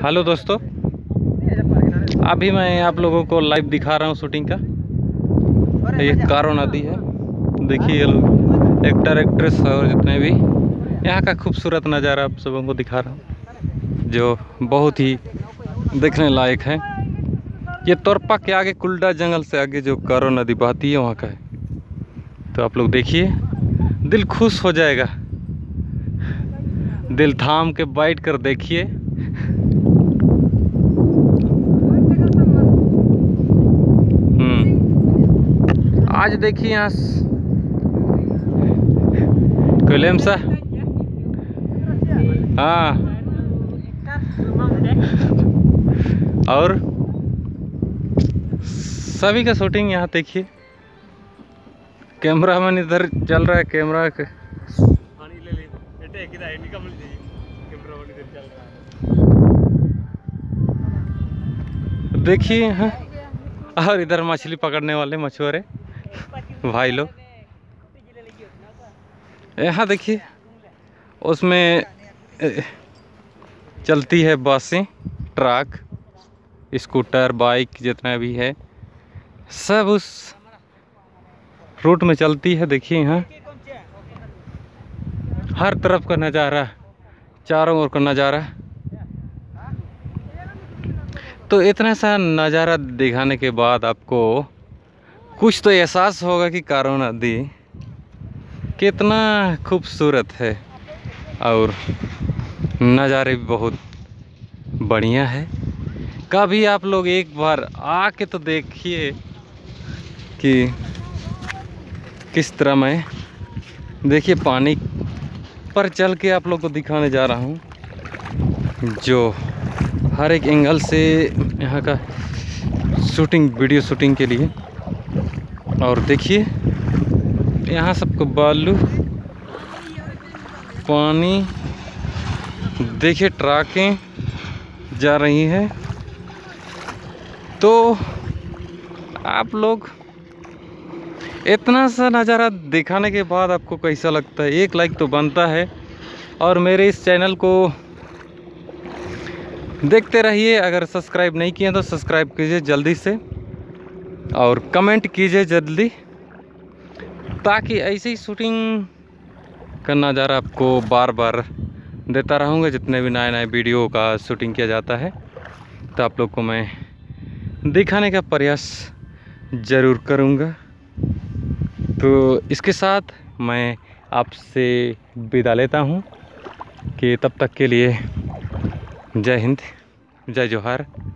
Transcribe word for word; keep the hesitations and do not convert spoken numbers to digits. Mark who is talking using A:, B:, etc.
A: Hello दोस्तों, अभी मैं आप लोगों को लाइव दिखा रहा हूँ शूटिंग का। ये कारो नदी है, देखिए ये लोग एक्टर एक्ट्रेस और जितने भी यहाँ का खूबसूरत नज़ारा आप सबों को दिखा रहा हूँ, जो बहुत ही देखने लायक है। ये तोरपा के आगे कुल्डा जंगल से आगे जो कारो नदी बहती है वहाँ का है। तो आप लोग देखिए, दिल खुश हो जाएगा, दिल थाम के बैठ कर देखिए। हम्म आज देखिए यहाँ कोलेम सा, हाँ, और सभी का शूटिंग यहाँ देखिए। कैमरा मैन इधर चल रहा है, कैमरा के देखिए यहाँ, और इधर मछली पकड़ने वाले मछुआरे भाई लोग। यहाँ देखिए, उसमें चलती है बसें, ट्रक, स्कूटर, बाइक, जितना भी है सब उस रूट में चलती है। देखिए यहाँ हर तरफ का नज़ारा, चारों ओर का नज़ारा। तो इतना सा नज़ारा दिखाने के बाद आपको कुछ तो एहसास होगा कि कारो नदी कितना खूबसूरत है और नज़ारे भी बहुत बढ़िया है। कभी आप लोग एक बार आके तो देखिए कि किस तरह मैं देखिए पानी पर चल के आप लोग को दिखाने जा रहा हूँ, जो हर एक एंगल से यहाँ का शूटिंग, वीडियो शूटिंग के लिए। और देखिए यहाँ सबको बालू, पानी, देखिए ट्रकें जा रही हैं। तो आप लोग इतना सा नज़ारा दिखाने के बाद आपको कैसा लगता है? एक लाइक तो बनता है, और मेरे इस चैनल को देखते रहिए। अगर सब्सक्राइब नहीं किए तो सब्सक्राइब कीजिए जल्दी से, और कमेंट कीजिए जल्दी, ताकि ऐसे ही शूटिंग का नज़ारा आपको बार बार देता रहूँगा। जितने भी नए नए वीडियो का शूटिंग किया जाता है तो आप लोग को मैं दिखाने का प्रयास ज़रूर करूँगा। तो इसके साथ मैं आपसे विदा लेता हूँ कि तब तक के लिए जय हिंद, जय जोहार।